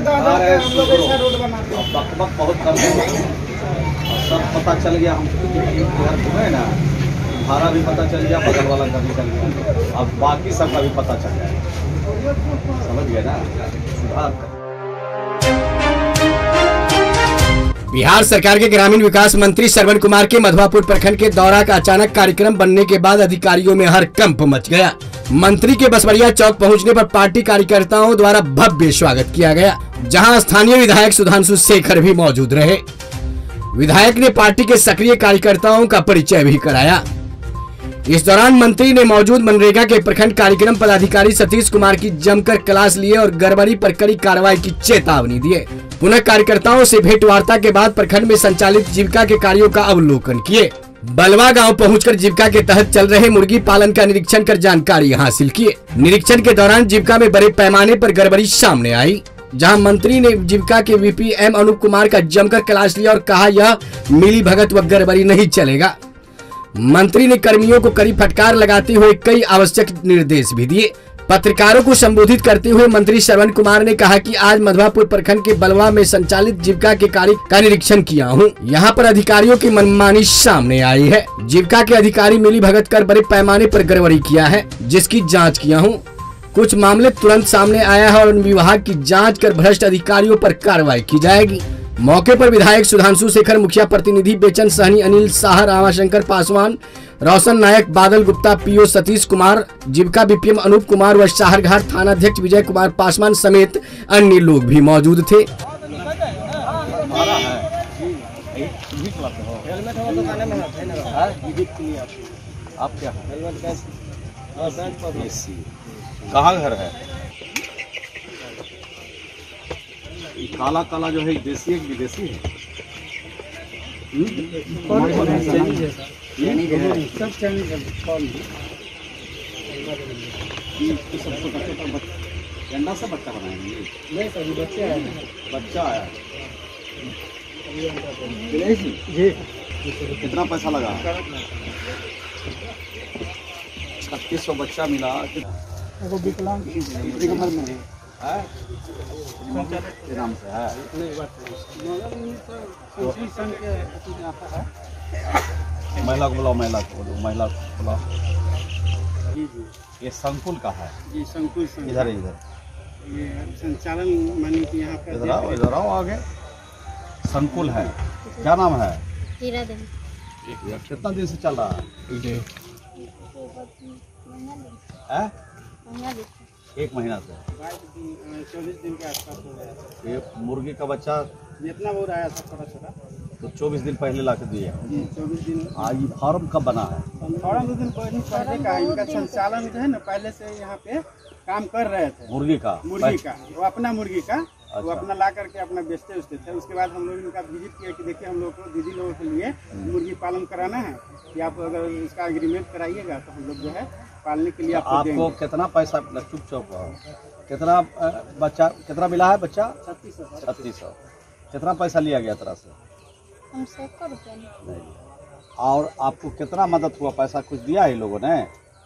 बक बहुत कर सब पता चल गया। हम घर घूमे ना, भाड़ा भी पता चल गया, बगल वाला का भी चल गया, अब बाकी सब का भी पता चल गया। समझ गए ना, सुधार कर। बिहार सरकार के ग्रामीण विकास मंत्री श्रवण कुमार के मधवापुर प्रखंड के दौरा का अचानक कार्यक्रम बनने के बाद अधिकारियों में हड़कंप मच गया। मंत्री के बसवरिया चौक पहुंचने पर पार्टी कार्यकर्ताओं द्वारा भव्य स्वागत किया गया, जहां स्थानीय विधायक सुधांशु शेखर भी मौजूद रहे। विधायक ने पार्टी के सक्रिय कार्यकर्ताओं का परिचय भी कराया। इस दौरान मंत्री ने मौजूद मनरेगा के प्रखंड कार्यक्रम पदाधिकारी सतीश कुमार की जमकर क्लास लिए और गड़बड़ी पर कड़ी कार्रवाई की चेतावनी दिए। पुनः कार्यकर्ताओं से भेंट वार्ता के बाद प्रखंड में संचालित जीविका के कार्यों का अवलोकन किए। बलवा गांव पहुंचकर जीविका के तहत चल रहे मुर्गी पालन का निरीक्षण कर जानकारी हासिल किए। निरीक्षण के दौरान जीविका में बड़े पैमाने पर गड़बड़ी सामने आई, जहां मंत्री ने जीविका के वीपी एम अनूप कुमार का जमकर क्लास लिया और कहा यह मिली भगत व गड़बड़ी नहीं चलेगा। मंत्री ने कर्मियों को कड़ी फटकार लगाते हुए कई आवश्यक निर्देश भी दिए। पत्रकारों को संबोधित करते हुए मंत्री श्रवण कुमार ने कहा कि आज मधवापुर प्रखंड के बलवा में संचालित जीविका के कार्य का निरीक्षण किया हूं। यहां पर अधिकारियों की मनमानी सामने आई है। जीविका के अधिकारी मिली भगत कर बड़े पैमाने पर गड़बड़ी किया है, जिसकी जांच किया हूं। कुछ मामले तुरंत सामने आया है और विभाग की जाँच कर भ्रष्ट अधिकारियों पर कार्रवाई की जाएगी। मौके पर विधायक सुधांशु शेखर, मुखिया प्रतिनिधि बेचन सहनी, अनिल शाह, रामाशंकर पासवान, रोशन नायक, बादल गुप्ता, पीओ सतीश कुमार, जीविका बीपीएम अनूप कुमार व शाहरघाट थाना अध्यक्ष विजय कुमार पासवान समेत अन्य लोग भी मौजूद थे। कहाँ घर है? काला काला जो है देसी है कि विदेशी है? सब चाइनीज है। गंडा से बच्चा बनाएंगे? नहीं सर, बच्चे आए हैं। बच्चा आया जी। कितना पैसा लगा? 3600 बच्चा मिला। विकलांग नाम से है। महिला को बुलाओ, महिला को बोलो, महिला को बुलाओ। ये संकुल का है जी? संकुल इधर इधर ये संचालन मानी कि यहाँ पे इधर आओ आगे। संकुल है, क्या नाम है? हीरा देवी। कितना दिन से चल रहा है? 1 महीना से। 24 दिन के आसपास हो गया। ये मुर्गी का बच्चा जितना वो आया था छोटा छोटा, तो 24 दिन पहले ला के दिया। 24 दिन। आज ये फार्म कब बना है? फार्म 2 दिन पहले का। इनका संचालन जो है ना, पहले से यहाँ पे काम कर रहे थे। मुर्गी का वो अपना मुर्गी का वो अपना ला करके अपना बेचते थे। उसके बाद हम लोग इनका विजिट किया कि देखिए हम लोग को दीदी लोगों के लिए मुर्गी पालन कराना है कि आप अगर इसका एग्रीमेंट कराइएगा तो हम लोग जो है पालने के लिए आपको कितना पैसा? चुप कितना बच्चा कितना मिला है? बच्चा 3600। कितना पैसा लिया गया तरह से? हमसे 1 रुपया नहीं। और आपको कितना मदद हुआ? पैसा कुछ दिया है लोगों ने?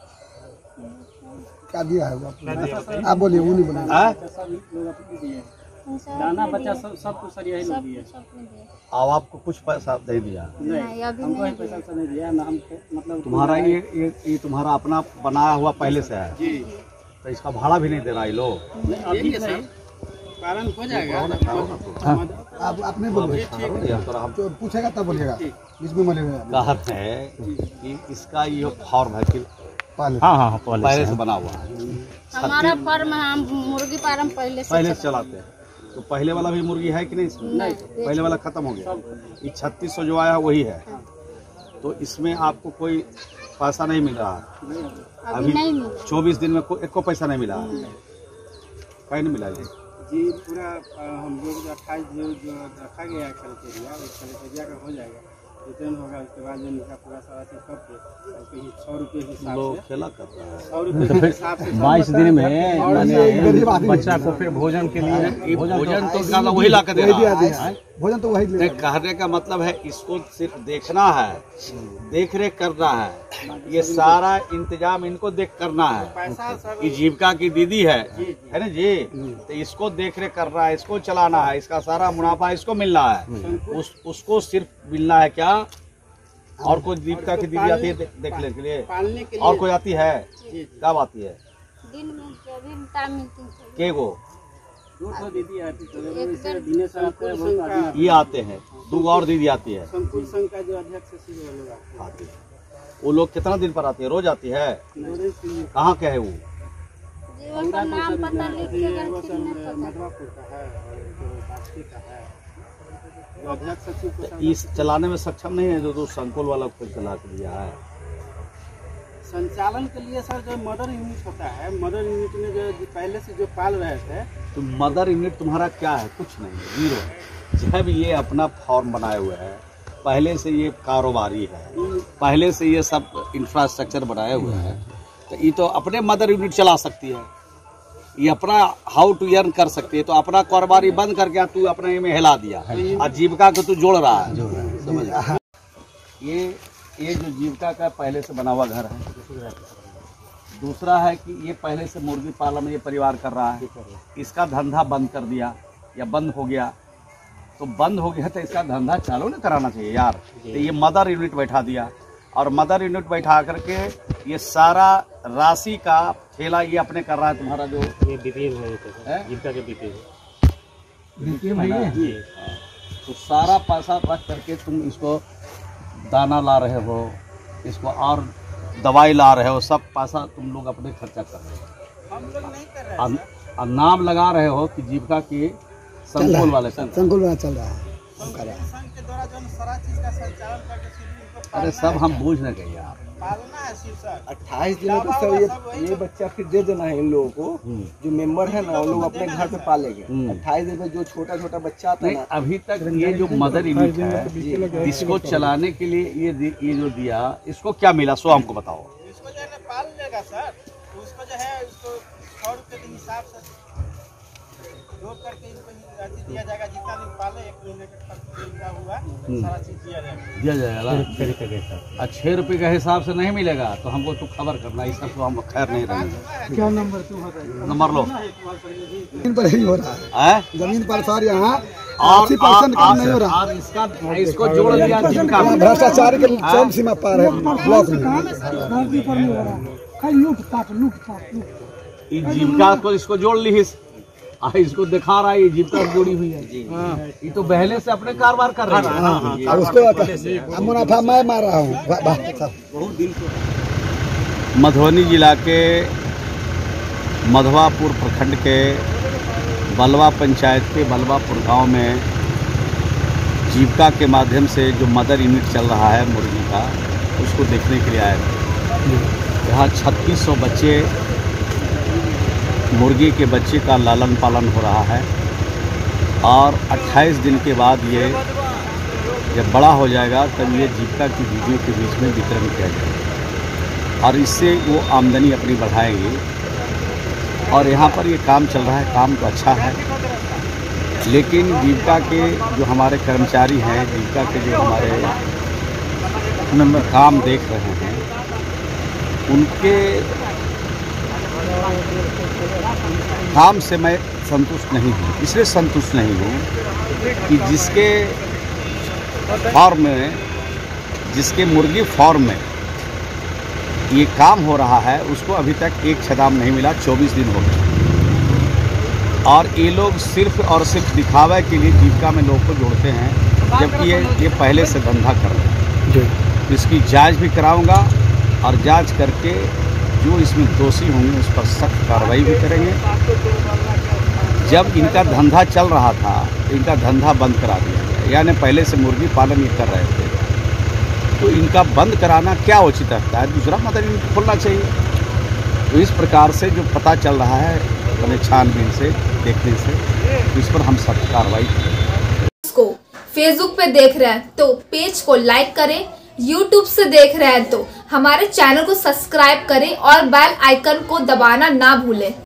क्या दिया है आप बोलिए। वो नहीं बोले दाना बच्चा सब कुछ सर यही लोग दिए। और आपको कुछ पैसा दे दिया? नहीं, अभी हमको पैसा नहीं दिया ना। हमको मतलब तुम्हारा ये तुम्हारा अपना बनाया हुआ पहले से है जी, तो इसका भाड़ा भी नहीं दे रहा ये लोग? अभी नहीं, पालन हो जाएगा। आप अपने बोलिए, जो पूछेगा तब बोलिएगा। इसमें कहा है कि इसका ये फॉर्म है कि हाँ पहले से बना हुआ है। हमारा फॉर्म है, हम मुर्गी फार्म पहले से चलाते हैं। तो पहले वाला भी मुर्गी है कि नहीं? नहीं, पहले वाला खत्म हो गया। ये 3600 जो आया वही है। तो इसमें आपको कोई पैसा नहीं मिल रहा है अभी? 24 दिन में एक को पैसा नहीं मिला? कहीं नहीं मिला जी। पूरा हम लोग 28 जो रखा गया है क्राइटेरिया का हो जाएगा, रिटर्न होगा। उसके बाद इनका पूरा सारा चीज करके 100 रुपये हिसाब से खेला करता है। 100 रुपये हिसाब से 22 दिन में बच्चा को फिर भोजन के लिए भोजन तो वही ला कर दे रहा है। भोजन तो वही नहीं, कहने का मतलब है इसको सिर्फ देखना है, देख रेख करना है, ये सारा इंतजाम इनको देख करना है। ये जीविका की दीदी है ना जी, तो इसको देख रेख करना है, इसको चलाना है, इसका सारा मुनाफा इसको मिलना है। उसको सिर्फ मिलना है क्या? और कोई जीविका की दीदी आती है देखने के लिए? और कोई आती है? कब आती है? दिन में जब टाइम मिलती है। के गो दीदी आती ये आते हैं, 2 और दीदी आती है। संकुल संघ का जो अध्यक्ष आती है। वो लोग कितना दिन पर आती है? रोज आती है? कहाँ के है वो? जीवन का नाम पता लिख के मधवापुर का है और बास्ती का है। अध्यक्ष सचिव इस चलाने में सक्षम नहीं है जो संकुल वाला को चला के दिया है। संचालन के लिए सर जो मदर यूनिट होता है, मदर यूनिट में जो पहले से जो पाल रहे थे, तो मदर यूनिट तुम्हारा क्या है? कुछ नहीं, जीरो। जब ये अपना फॉर्म बनाए हुए है, पहले से ये कारोबारी है, पहले से ये सब इंफ्रास्ट्रक्चर बनाए हुए हैं, तो ये तो अपने मदर यूनिट चला सकती है, ये अपना हाउ टू अर्न कर सकती है। तो अपना कारोबारी बंद करके तू अपने में हिला दिया और जीविका को तू जोड़ रहा है। समझ? ये जो जीविका का पहले से बना हुआ घर है। दूसरा है कि ये पहले से मुर्गी पालन ये परिवार कर रहा है, इसका धंधा बंद कर दिया या बंद हो गया, तो बंद हो गया तो इसका धंधा चालू नहीं कराना चाहिए यार। तो ये मदर यूनिट बैठा दिया और मदर यूनिट बैठा करके ये सारा राशि का ठेला ये अपने कर रहा है। तुम्हारा जो ये बीपीएम है, जीविका के बीपीएम है, तो सारा पैसा रख करके तुम इसको दाना ला रहे हो, इसको और दवाई ला रहे हो, सब पैसा तुम लोग अपने खर्चा कर रहे हो। हम लोग नहीं कर रहे हैं। और नाम लगा रहे हो कि जीविका के संकुल वाले संकुल वाला चल रहा है। संघ के द्वारा जो सारा चीज का संचालन करके अरे सब हम बूझ न गए यार। पालना है सिर्फ सर। 28 दिनों तक सर ये बच्चा फिर दे देना है इन लोगों को, जो मेंबर है ना, वो लोग अपने घर पे पालेंगे। 28 दिन में जो छोटा छोटा बच्चा आता है ना, अभी तक ये जो मदर यूनिट है इसको चलाने के लिए ये जो दिया, इसको क्या मिला सो हमको बताओ। इसको जो है पाल लेगा सर, उसको जो है उसको 100 रुपये के हिसाब से जोड़ करके इनको दिया जाएगा। जितना दिन पाले 1 महीने का खर्च हुआ सारा चीज दिया जाएगा। 6 रुपये के हिसाब से नहीं मिलेगा तो हमको तो खबर करना, इस सब तो हम खैर नहीं रहेंगे। क्या नंबर नंबर लो। जमीन पर ही हो रहा है, जमीन पर सर यहाँ 80% कम नहीं हो रहा। और इसको जोड़ दिया जीविका में। भ्रष्टाचार के चरम सीमा पार है ब्लॉक में। जीविका को इसको जोड़ ली, इसको दिखा रहा है ये जीविका जोड़ी हुई है। ये तो पहले से अपने कारोबार कर रही है। और उसको मुनाफा मैं मार रहा हूँ। मधुबनी जिला के मधवापुर प्रखंड के बलवा पंचायत के बलवापुर गांव में जीविका के माध्यम से जो मदर यूनिट चल रहा है मुर्गी का, उसको देखने के लिए आए थे। यहाँ 3600 बच्चे, मुर्गी के बच्चे का लालन पालन हो रहा है और 28 दिन के बाद ये जब बड़ा हो जाएगा तब ये जीविका की दीदियों के बीच में वितरण किया जाएगा और इससे वो आमदनी अपनी बढ़ाएंगे। और यहाँ पर ये काम चल रहा है, काम तो अच्छा है, लेकिन जीविका के जो हमारे कर्मचारी हैं, जीविका के जो हमारे काम देख रहे हैं, उनके काम से मैं संतुष्ट नहीं हूँ। इसलिए संतुष्ट नहीं हूँ कि जिसके फार्म में, जिसके मुर्गी फार्म में ये काम हो रहा है, उसको अभी तक एक छदाम नहीं मिला। 24 दिन हो गए और ये लोग सिर्फ और सिर्फ दिखावे के लिए जीविका में लोग को जोड़ते हैं, जबकि ये पहले से धंधा कर रहे हैं। तो इसकी जांच भी कराऊंगा और जांच करके जो इसमें दोषी होंगे उस पर सख्त कार्रवाई भी करेंगे। जब इनका धंधा चल रहा था तो इनका धंधा बंद करा दिया गया, यानी पहले से मुर्गी पालन ये कर रहे थे, तो इनका बंद कराना क्या उचित लगता है? दूसरा मदर यूनिट खोलना चाहिए। तो इस प्रकार से जो पता चल रहा है अपने छानबीन से, देखने से, तो इस पर हम सख्त कार्रवाई करेंगे। इसको फेसबुक पे देख रहे हैं तो पेज को लाइक करें, यूट्यूब से देख रहे हैं तो हमारे चैनल को सब्सक्राइब करें और बेल आइकन को दबाना ना भूलें।